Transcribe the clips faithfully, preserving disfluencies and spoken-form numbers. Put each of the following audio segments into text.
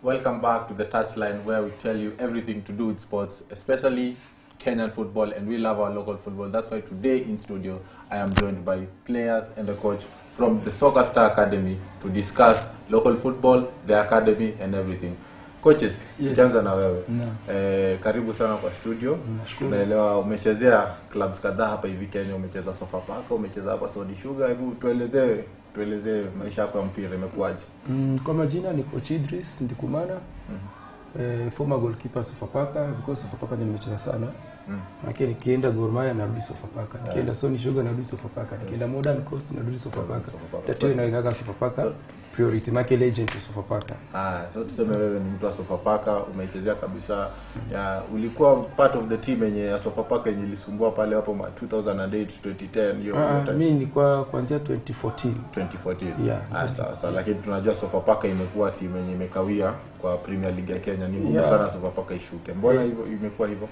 Welcome back to the Touchline, where we tell you everything to do with sports, especially Kenyan football, and we love our local football. That's why today in studio, I am joined by players and the coach from the Soccer Star Academy to discuss local football, the academy, and everything. Coaches, tukianza na wewe. Eh, karibu sana kwa studio. Tunaelewa umechezea clubs kadhaa hapa hivi Kenya, umecheza Sofapaka, umecheza hapa Sodi Sugar. Hebu tuelezee tuelezee maisha yako ya mpira imekuaje? Mm, kwa majina ni Coach Idris Ndikumana. Mm -hmm. eh, former goalkeeper Sofapaka, because Sofapaka nimecheza sana. Mm. Lakini nikienda Gor Mahia narudi Sofapaka. Nikienda yeah. Soni Sugar narudi Sofapaka. Nikienda Modern Coast narudi Sofapaka. Tatu inaikaga Sofapaka. So, priority make legend to Sofapaka. Ah, so tuseme wewe ni mtu wa Sofapaka, umechezea kabisa. Ya ulikuwa part of the team yenye ya Sofapaka yenye ilisumbua pale hapo two thousand eight twenty ten hiyo. Ah, mimi nilikuwa kuanzia twenty fourteen. twenty fourteen. Yeah. Ah, sawa sawa, lakini tunajua Sofapaka imekuwa timu yenye imekawia kwa Premier League ya Kenya. Ni ngumu yeah. sana Sofapaka ishuke. Mbona hivyo yeah. imekuwa hivyo?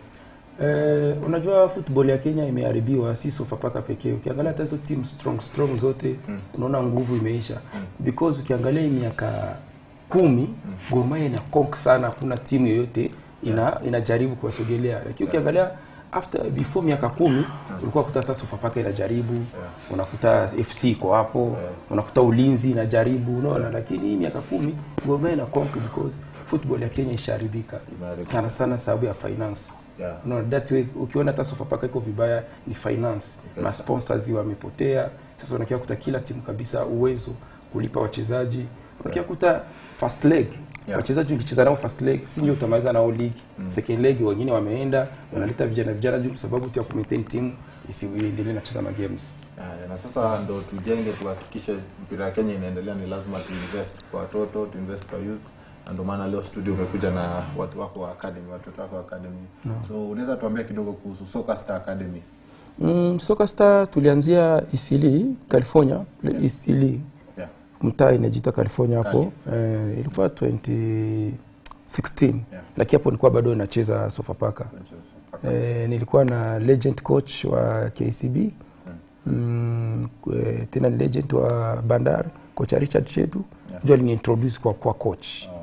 Eh, unajua football ya Kenya imeharibiwa, si Sofapaka pekee. Ukiangalia hata hizo team strong strong zote mm. unaona nguvu imeisha. Mm. Because ukiangalia miaka kumi mm. Gor Mahia ina conk sana, kuna timu yoyote ina yeah. inajaribu kuwasogelea. Lakini yeah. ukiangalia after before miaka kumi mm. ulikuwa kuta Sofapaka inajaribu, yeah. unakuta F C iko hapo, yeah. unakuta Ulinzi inajaribu, unaona yeah. lakini hii miaka kumi Gor Mahia ina conk because football ya Kenya isharibika sana sana sababu ya finance. Yeah. No, that way ukiona hata Sofapaka iko vibaya ni finance. Okay. Na sponsors wamepotea. Sasa unakia kuta kila timu kabisa uwezo kulipa wachezaji. Unakia yeah. kuta first leg. Yeah. Wachezaji ukicheza nao first leg si ndio utamaliza nao league. Mm. Second leg wengine wameenda, yeah. wanaleta vijana vijana juu sababu tu ya kumaintain team isiendelee na kucheza ma games. Yeah, na sasa ndo tujenge tuhakikishe mpira wa Kenya inaendelea, ni lazima tu invest kwa watoto, tu invest kwa youth. Ndio maana leo studio umekuja na watu wako wa academy, watu wako wa academy. No. So unaweza tuambia kidogo kuhusu Soccer Star Academy? Mm, Soccer Star tulianzia Isili, California, yeah. Isili. Yeah. Mtaa inajiita California hapo. Eh, ilikuwa twenty sixteen. Yeah. Lakini hapo nilikuwa bado nacheza Sofapaka. Eh, nilikuwa na legend coach wa K C B. Hmm. Mm, tena legend wa Bandari, coach Richard Shedu. Yeah. Ndio aliniintroduce kwa kwa coach. Oh.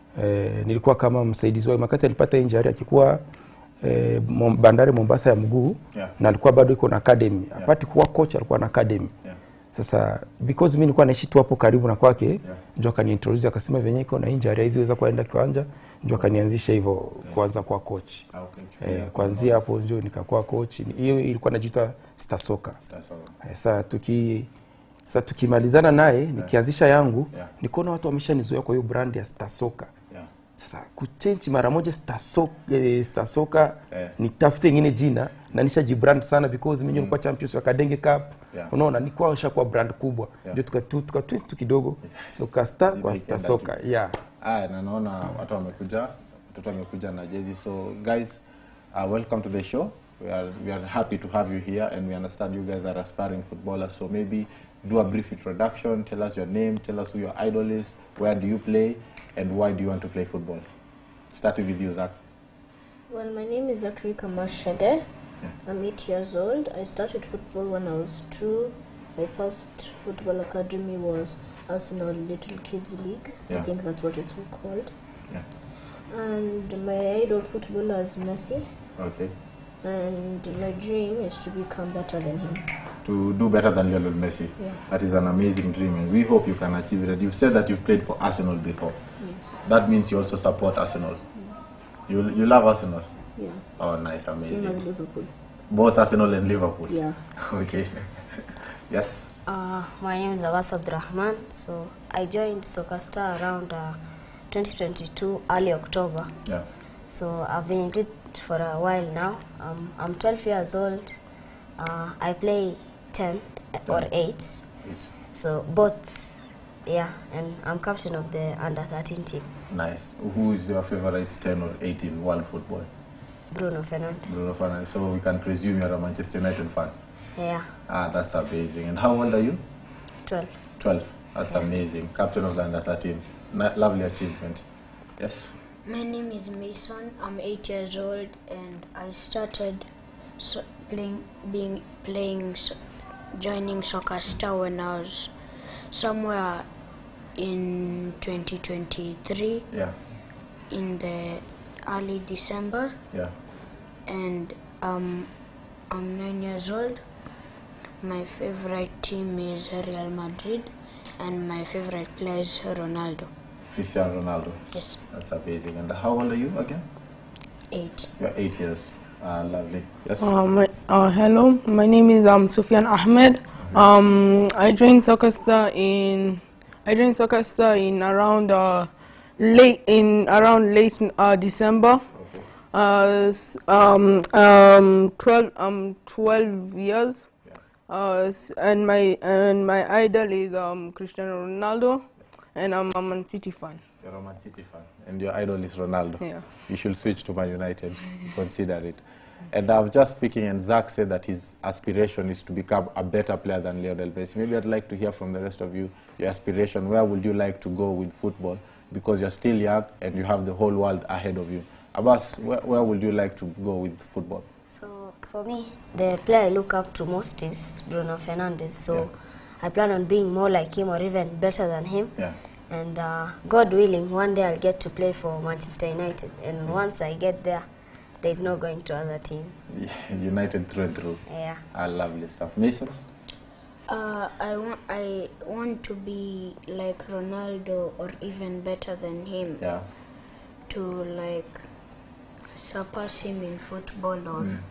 Eh, nilikuwa kama msaidizi wake makati alipata injury akikuwa eh, Bandari Mombasa ya mguu, yeah. na alikuwa bado iko na academy. Yeah. Apati kuwa coach alikuwa na academy. Yeah. Sasa because mimi nilikuwa naishi tu hapo karibu na kwake, yeah. ndio akaniintroduce akasema venye iko na injury hizi weza kuenda kiwanja, ndio akanianzisha hivyo kuanza kwa coach. Ah, okay. Eh, kuanzia hapo ndio nikakuwa coach. Hiyo ilikuwa inajiita Star Soccer. Star Soccer. Eh, sasa tuki sasa tukimalizana naye, yeah. nikianzisha yangu, yeah. nikaona watu wameshanizoea kwa hiyo brand ya Star Soccer. Yeah. Sasa kuchange mara moja Star Soccer, eh, Star Soccer, yeah. nitafute ingine jina na nishajibrand sana because mimi nilikuwa mm. champions wa Kadenge Cup. Yeah. Unaona nilikuwa nishakuwa brand kubwa. Ndio yeah. tuka tuka twist tu kidogo. Soccer Star kwa Star Soccer. Yeah. Ah, na naona watu wamekuja, watu wamekuja na jezi. So guys, uh, welcome to the show. We are we are happy to have you here, and we understand you guys are aspiring footballers. So maybe do a brief introduction, tell us your name, tell us who your idol is, where do you play, and why do you want to play football? Starting with you, Zach. Well, my name is Zachary Kamashede. Yeah. I'm eight years old. I started football when I was two. My first football academy was Arsenal Little Kids League. Yeah. I think that's what it's called. Yeah. And my idol footballer is Messi. Okay. And my dream is to become better than him. To do better than Lionel Messi. Yeah. That is an amazing dream, and we hope you can achieve it. You've said that you've played for Arsenal before. Yes. That means you also support Arsenal. Yeah. You you love Arsenal? Yeah. Oh, nice, amazing. Same as Liverpool. Both Arsenal and Liverpool? Yeah. Okay. Yes? Uh, my name is Awas Abdurrahman. So I joined Soccer Star around uh, twenty twenty-two, early October. Yeah. So I've been in it for a while now. Um, I'm twelve years old. Uh, I play ten, ten or eight. eight. So both, yeah, and I'm captain of the under thirteen team. Nice. Who is your favorite ten or eight in world football? Bruno Fernandes. Bruno Fernandes. So we can presume you're a Manchester United fan? Yeah. Ah, that's amazing. And how old are you? twelve. twelve. That's yeah. amazing. Captain of the under thirteen. N lovely achievement. Yes? My name is Mason. I'm eight years old, and I started so playing, being playing, so joining Soccer Star when I was somewhere in twenty twenty-three. Yeah. in the early December. Yeah. And um, I'm nine years old. My favorite team is Real Madrid, and my favorite player is Ronaldo. Cristiano Ronaldo. Yes. That's amazing. And how old are you again? Eight. You're eight years. Ah, lovely. Yes. Uh, my, uh, hello, my name is um, Sufyan Ahmed. Mm-hmm. um, I joined Soccer Star in I joined Soccer Star in around uh, late in around late uh, December. Okay. Uh, um, um, twelve um twelve years. Yeah. Uh, and my and my idol is um Cristiano Ronaldo, and I'm a Man City fan. You're a Man City fan, and your idol is Ronaldo. Yeah. You should switch to Man United. Consider it. And I was just speaking, and Zach said that his aspiration is to become a better player than Lionel Messi. Maybe I'd like to hear from the rest of you, your aspiration. Where would you like to go with football? Because you're still young and you have the whole world ahead of you. Abbas, where, where would you like to go with football? So, for me, the player I look up to most is Bruno Fernandes. So, yeah. I plan on being more like him or even better than him. Yeah. And uh, God willing, one day I'll get to play for Manchester United. And mm. once I get there, there's no going to other teams. Yeah, United through and through. Yeah. I love this stuff. Mason? Uh, I want I want to be like Ronaldo or even better than him. Yeah. To like surpass him in football or mm.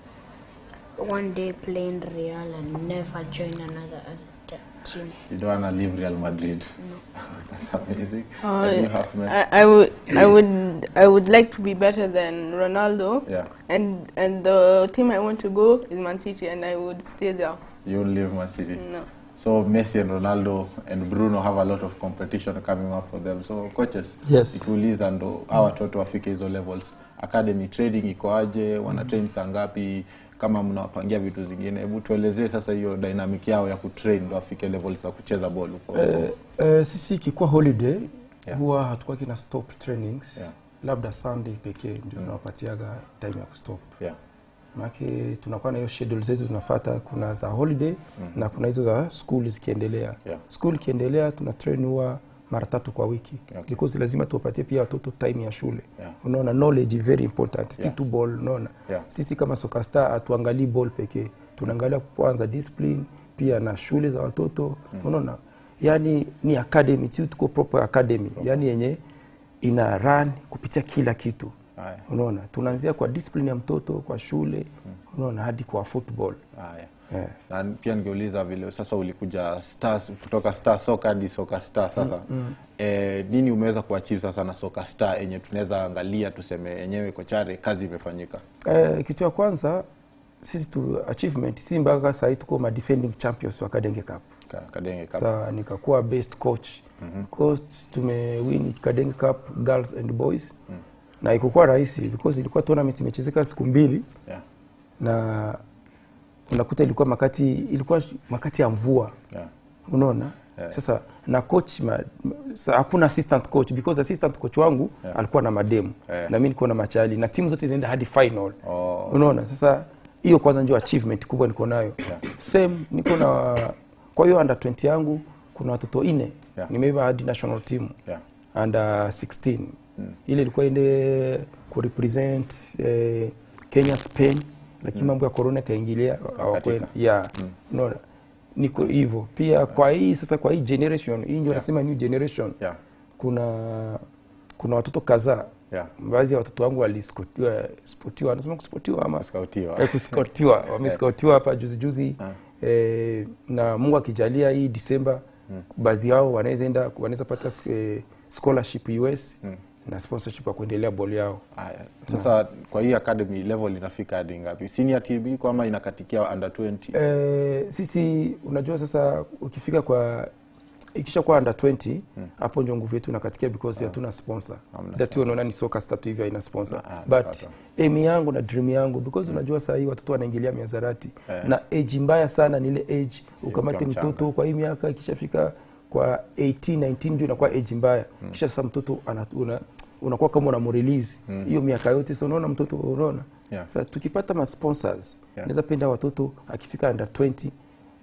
one day play in Real and never join another team. You don't want to leave Real Madrid? No. That's amazing. Uh, I, I would I would I would like to be better than Ronaldo. Yeah. And and the team I want to go is Man City, and I would stay there. You will leave Man City? No. So Messi and Ronaldo and Bruno have a lot of competition coming up for them. So coaches, yes. Ituliza ndo hawa watoto wafike hizo levels. Academy trading iko aje, wana train saa ngapi, kama mnawapangia vitu zingine. Hebu tuelezee sasa hiyo dynamic yao ya kutrain ndo wafike levels za kucheza ball huko. Eh, eh, sisi kikuwa holiday, yeah. huwa hatukuwa kina stop trainings. Yeah. Labda Sunday pekee ndio mm. tunawapatiaga time ya kustop. Yeah. Maana tunakuwa na hiyo schedule zetu tunafuata, kuna za holiday mm. na kuna hizo za school zikiendelea. Yeah. School kiendelea tuna train huwa mara tatu kwa wiki. Okay. Because lazima tuwapatie pia watoto time ya shule. Yeah. Unaona knowledge very important. Yeah. Si tu ball unaona. Yeah. Sisi kama Soccer Star atuangalie ball pekee. Tunaangalia kwanza discipline pia na shule za watoto. Mm. Unaona? Yaani ni academy, si tuko proper academy. Okay. Yaani yenye ina run kupitia kila kitu. Aya. Unaona, tunaanzia kwa discipline ya mtoto, kwa shule, hmm. unaona hadi kwa football. Aya. Yeah. Na pia ningeuliza vile sasa ulikuja Stars kutoka Star Soccer hadi Soccer Star sasa. Mm, mm. Eh, nini umeweza kuachieve sasa na Soccer Star yenye tunaweza angalia tuseme yenyewe kochare kazi imefanyika? Eh, kitu ya kwanza sisi tu achievement si mpaka sasa hivi tuko ma defending champions wa Kadenge Cup. Ka, Kadenge Cup. Sasa nikakuwa best coach. Mm -hmm. Coach tumewin Kadenge Cup girls and boys. Mm. Na ikokuwa rahisi because ilikuwa tournament imechezeka siku mbili. Yeah. Na unakuta ilikuwa makati ilikuwa makati ya mvua. Yeah. Unaona? Yeah. Sasa na coach ma, sa, hakuna assistant coach because assistant coach wangu yeah. alikuwa na mademu. Yeah. Na mimi nilikuwa na machali na timu zote zinaenda hadi final. Oh. Unaona? Sasa hiyo kwanza ndio achievement kubwa niko nayo. Yeah. Same niko na kwa hiyo under twenty yangu kuna watoto nne. Yeah. Nimeiva hadi national team. Yeah. Under sixteen. Hmm. Ile ilikuwa ende ku represent eh, Kenya Spain lakini hmm. mambo ya corona kaingilia hawakwenda. Yeah. Hmm. Unaona? Niko hivyo. Pia yeah. kwa hii sasa kwa hii generation, hii ndio nasema yeah. new generation. Yeah. Kuna kuna watoto kadhaa. Yeah. Baadhi ya watoto wangu waliskotiwa sportiwa, anasema kusportiwa ama scoutiwa. Eh, kuskotiwa, wamescoutiwa hapa juzi juzi. Yeah. Eh, na Mungu akijalia hii December hmm. baadhi yao wanaweza enda wanaweza pata eh, scholarship U S. Hmm. Na sponsorship ya kuendelea ball yao. Aya. Sasa na, kwa hii academy level inafika hadi ngapi? Senior T B kwa ama inakatikia under twenty? Eh, sisi unajua sasa ukifika kwa ikisha kwa under twenty hapo hmm. ndio nguvu yetu inakatikia because hatuna sponsor. That unaona ni Soccer Star tu hivi ina sponsor. Ah, but aim yangu na dream yangu because hmm. unajua sasa hii watoto wanaingilia miazarati eh. na age mbaya sana ni ile age ukamate mtoto kwa hii miaka ikishafika kwa eighteen nineteen ndio inakuwa age mbaya. Hmm. Kisha sasa mtoto una unakuwa kama una release hiyo hmm. miaka yote sasa unaona mtoto unaona. Yeah. Sasa tukipata ma sponsors yeah. naweza penda watoto akifika under twenty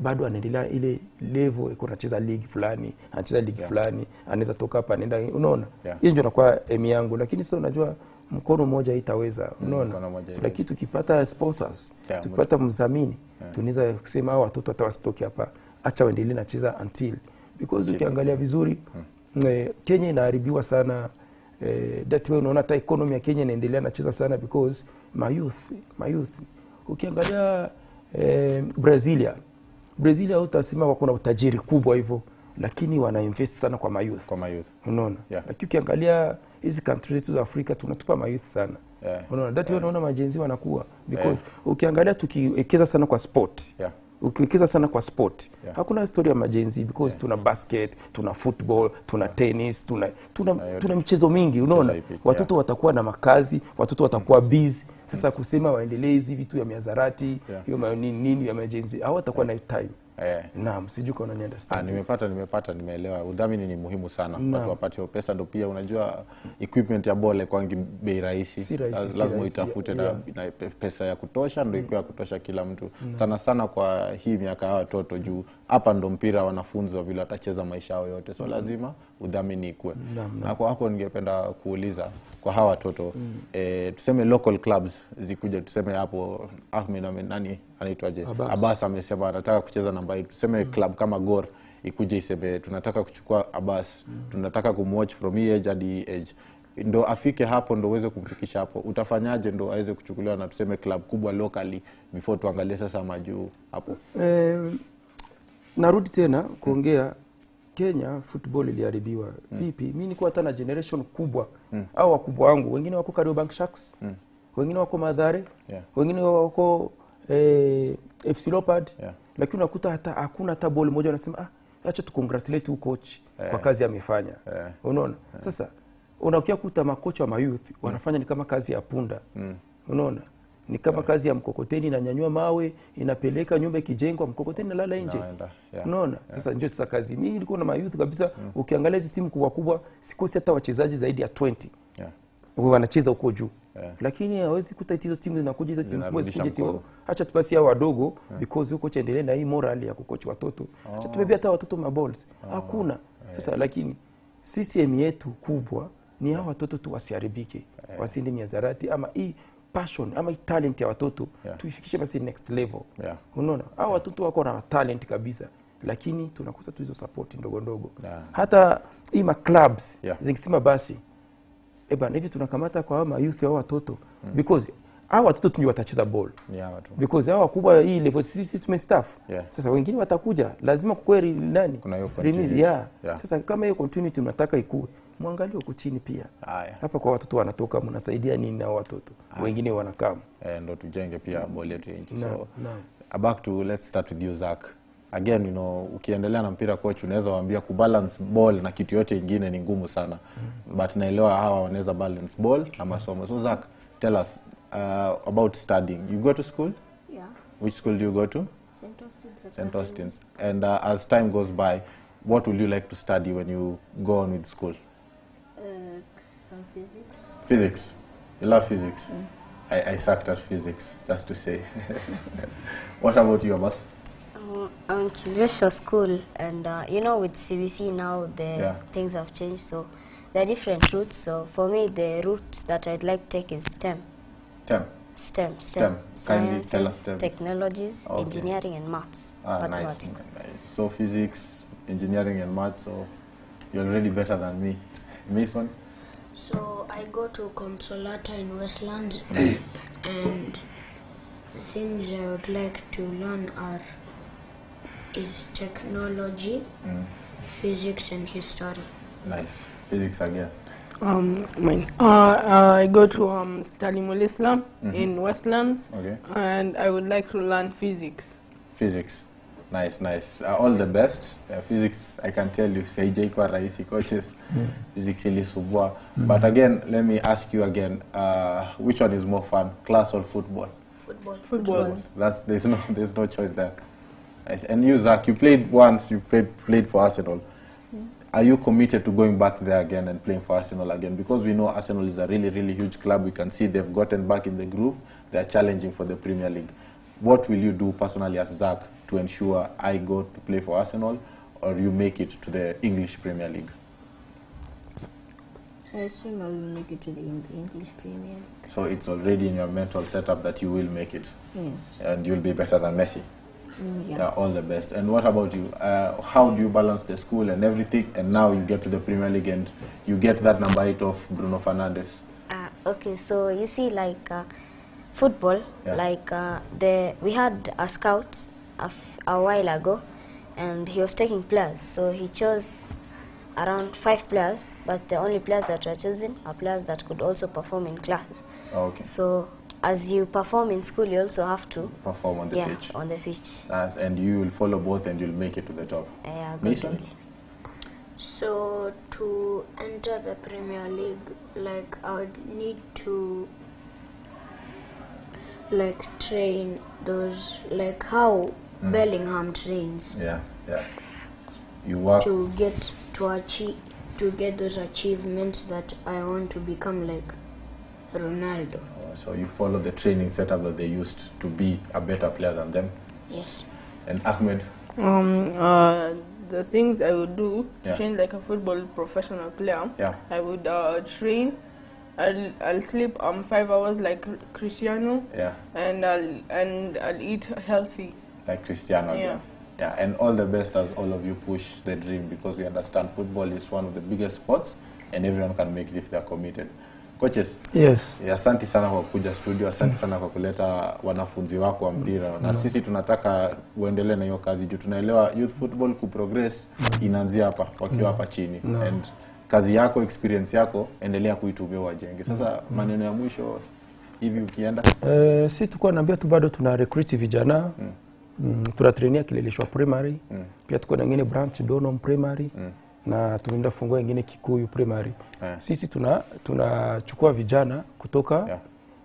bado anaendelea ile level iko anacheza league fulani, anacheza league yeah. fulani, anaweza toka hapa anaenda, unaona? Hiyo yeah. ndio inakuwa aim yangu, lakini sasa unajua mkono mmoja haitaweza, unaona? Lakini tukipata sponsors, yeah, tukipata mdhamini, yeah. tunaweza kusema hao watoto hata wasitoke hapa, acha waendelee na cheza until, because ukiangalia vizuri hmm. eh, Kenya inaharibiwa sana. Eh, that way unaona hata economy ya Kenya inaendelea nacheza sana because my youth, my youth. Ukiangalia eh, Brazilia, Brazilia utasema wako na utajiri kubwa hivyo, lakini wana invest sana kwa my youth. Kwa my youth. Unaona? Yeah. Lakini ukiangalia hizi countries za Afrika tunatupa my youth sana. Yeah. Unaona? That way yeah. unaona majenzi wanakuwa because yeah. ukiangalia tukiwekeza sana kwa sport. Yeah. Ukiwekeza sana kwa sport, yeah. hakuna story ya majenzi because yeah. tuna basket, tuna football, tuna yeah. tennis, tuna tuna, yeah, tuna michezo mingi, unaona? Watoto yeah. watakuwa na makazi, watoto watakuwa busy. Sasa mm. kusema waendelee hizi vitu ya miazarati, hiyo yeah. nini nini ya majenzi, hawatakuwa yeah. na time. Yeah. Naam, sijui kama unani understand. Ah, nimepata nimepata nimeelewa. Udhamini ni muhimu sana. Watu wapate pesa, ndio pia unajua equipment ya bole kwangi bei rahisi. Si rahisi, lazima itafute yeah. na, na pesa ya kutosha ndio ikuwe ya kutosha kila mtu. Mm. Sana sana kwa hii miaka ya watoto juu hapa ndo mpira wanafunzwa vile watacheza maisha yao yote. So mm. lazima udhamini ikue. Mm. Na kwa hapo ningependa kuuliza kwa hawa watoto mm. eh, tuseme local clubs zikuja, tuseme hapo Ahmed na nani anaitwaje Abbas, Abbas amesema anataka kucheza namba hii, tuseme mm. club kama Gor ikuje iseme tunataka kuchukua Abbas, mm. tunataka kumwatch from hii age hadi hii age, ndo afike hapo, ndo uweze kumfikisha hapo, utafanyaje ndo aweze kuchukuliwa na tuseme club kubwa locally before tuangalie sasa majuu hapo? Eh, narudi tena kuongea mm. Kenya football iliharibiwa mm. vipi? Mimi niko hata na generation kubwa mm. au wakubwa wangu wengine wako Kariobangi Sharks, mm. wengine wako Mathare, yeah. wengine wako eh, F C Leopard, yeah. lakini unakuta hata hakuna hata ball moja wanasema ah, acha tu congratulate huyu coach yeah. kwa kazi amefanya, yeah. unaona? Yeah. Sasa unakuja kuta makocha wa mayouth mm. wanafanya ni kama kazi ya punda, mm. unaona? Ni kama yeah. kazi ya mkokoteni, inanyanyua mawe, inapeleka nyumba ikijengwa, mkokoteni inalala nje. Yeah. Unaona? Yeah. Sasa ndio sasa kazi. Mimi nilikuwa na mayouth kabisa, mm. ukiangalia hizo timu kubwa kubwa, sikosi hata wachezaji zaidi ya twenty. Yeah. Wanacheza huko juu. Yeah. Lakini hawezi kuta hizo timu zinakuja, hizo timu kubwa zikuje tio. Acha tupasi hao wadogo, yeah. because huko chaendelee na hii moral ya kukocha watoto. Oh. Acha tubebea hata watoto maballs. Oh. Hakuna. Sasa yeah. lakini C C M yetu kubwa ni hao watoto tu wasiharibike. Yeah. Wasinde miazarati ama hii passion ama talent ya watoto yeah. tuifikishe basi next level. Yeah. Unaona? Hao yeah. watoto wako na talent kabisa, lakini tunakosa tu hizo support ndogo ndogo. Yeah. Hata hii ma clubs yeah. zingisema basi eh bana hivi tunakamata kwa hao youth hao watoto mm. because hao watoto tu watacheza ball. Yeah, watu. Because hao wakubwa hii level sisi tumestaff. Yeah. Sasa wengine watakuja, lazima kukweli nani? Kuna hiyo continuity. Yeah. Yeah. Sasa kama hiyo continuity tunataka ikue, muangalie huko chini pia. Aya. Hapa kwa watoto wanatoka, mnasaidia nini na watoto? Aya. Wengine wanakaa. Eh, ndo tujenge pia ball yetu nchi. No, so no. back to let's start with you Zach. Again, you know, ukiendelea na mpira coach unaweza waambia kubalance ball na kitu yote kingine ni ngumu sana. Mm. But naelewa hawa wanaweza balance ball na masomo. So Zach, tell us uh, about studying. You go to school? Yeah. Which school do you go to? Saint Austin's. Saint Austin's. And uh, as time goes by, what will you like to study when you go on with school? Uh, some physics. Physics. You love physics? Mm. I, I sucked at physics, just to say. What about you, Abbas? Um, I'm in Kivesho school, and uh, you know, with C B C now, the yeah. things have changed, so there are different routes. So for me, the route that I'd like to take is STEM. STEM? STEM. STEM. Sciences, tell us STEM. Technologies, okay. engineering, and maths. Ah, mathematics. Nice, nice. So physics, engineering, and maths. So you're already better than me. Mason? So I go to Consolata in Westlands, and the things I would like to learn are is technology, mm. physics, and history. Nice. Physics again. Um, mine. Uh, uh, I go to um, Talimul Islam mm-hmm. in Westlands, okay. and I would like to learn physics. Physics. Nice, nice. Uh, all the best. Uh, physics, I can tell you, say J kwa raisi coaches, mm. physics ili subwa. Mm. But again, let me ask you again, uh, which one is more fun, class or football? Football. Football. Football. That's, there's no, there's no choice there. Nice. And you, Zach, you played once, you played, played for Arsenal. Mm. Are you committed to going back there again and playing for Arsenal again? Because we know Arsenal is a really, really huge club. We can see they've gotten back in the groove. They're challenging for the Premier League. what will you do personally as Zach to ensure I go to play for Arsenal or you make it to the English Premier League? I assume I will make it to the English Premier League. So it's already in your mental setup that you will make it? Yes. And you'll be better than Messi? Mm, yeah. Yeah, all the best. And what about you? Uh, how do you balance the school and everything, and now you get to the Premier League and you get that number eight of Bruno Fernandes? Uh, okay, so you see, like uh, football, yeah. like uh, the we had a scout a, f a while ago, and he was taking players. So he chose around five players, but the only players that were chosen are players that could also perform in class. Oh, okay. So as you perform in school, you also have to perform on the yeah, pitch. on the pitch. As, and you will follow both, and you'll make it to the top. Yeah, good. So to enter the Premier League, like I would need to like train those, like how mm. Bellingham trains. Yeah, yeah. You work to get to achieve to get those achievements that I want to become like Ronaldo. Uh, so you follow the training setup that they used to be a better player than them? Yes. And Ahmed? Um, uh, the things I would do to yeah. train like a football professional player, yeah. I would uh, train, I'll, I'll sleep um, five hours like Cristiano, yeah. and, I'll, and I'll eat healthy. Like Cristiano, yeah. Yeah, and all the best as all of you push the dream, because we understand football is one of the biggest sports and everyone can make it if they're committed. Coaches, yes. Yeah, asante sana kwa kuja studio, asante sana kwa kuleta wanafunzi wako wa mpira. Na sisi tunataka uendelee na hiyo kazi juu tunaelewa youth football kuprogress inaanzia hapa wakiwa hapa chini. No. And kazi yako, experience yako, endelea kuitumia wajenge. Sasa maneno ya mwisho hivi ukienda? Eh, sisi tulikuwa naambia tu bado tuna recruit vijana. Mm. Mm, tunatrainia Kileleshwa primary. Mm. Pia tuko na ngine branch Donom primary. Mm. Na tunaenda fungua wengine Kikuyu primary. Yeah. Sisi tuna tunachukua vijana kutoka yeah.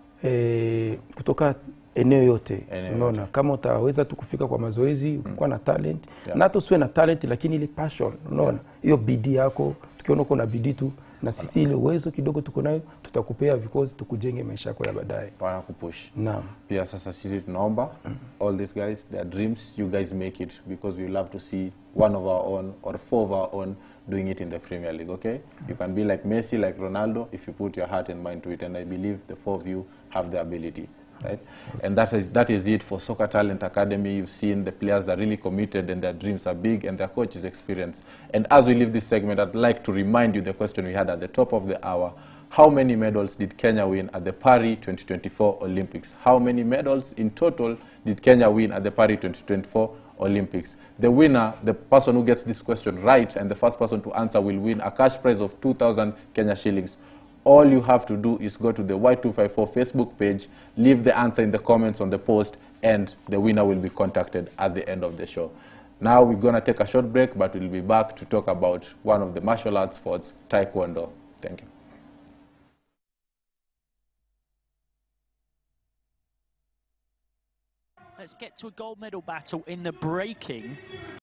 eh, kutoka eneo yote. Unaona, kama utaweza tu kufika kwa mazoezi, ukikuwa mm. na talent, yeah. na hata usiwe na talent lakini ile passion, unaona, hiyo yeah. bidii yako, tukiona uko na bidii tu na sisi ile uwezo kidogo tuko nayo tutakupea because tukujenge maisha yako ya baadaye. Wana kupush. Naam. Pia sasa sisi tunaomba all these guys, their dreams, you guys make it, because we love to see one of our own or four of our own doing it in the Premier League, okay? You can be like Messi, like Ronaldo, if you put your heart and mind to it, and I believe the four of you have the ability. Right? And that is, that is it for Soccer Talent Academy. You've seen the players are really committed and their dreams are big and their coach is experienced. And as we leave this segment, I'd like to remind you the question we had at the top of the hour. How many medals did Kenya win at the Paris twenty twenty-four Olympics? How many medals in total did Kenya win at the Paris twenty twenty-four Olympics? The winner, the person who gets this question right, and the first person to answer will win a cash prize of two thousand Kenya shillings. All you have to do is go to the Y two five four Facebook page, leave the answer in the comments on the post, and the winner will be contacted at the end of the show. Now we're going to take a short break, but we'll be back to talk about one of the martial arts sports, Taekwondo. Thank you. Let's get to a gold medal battle in the breaking.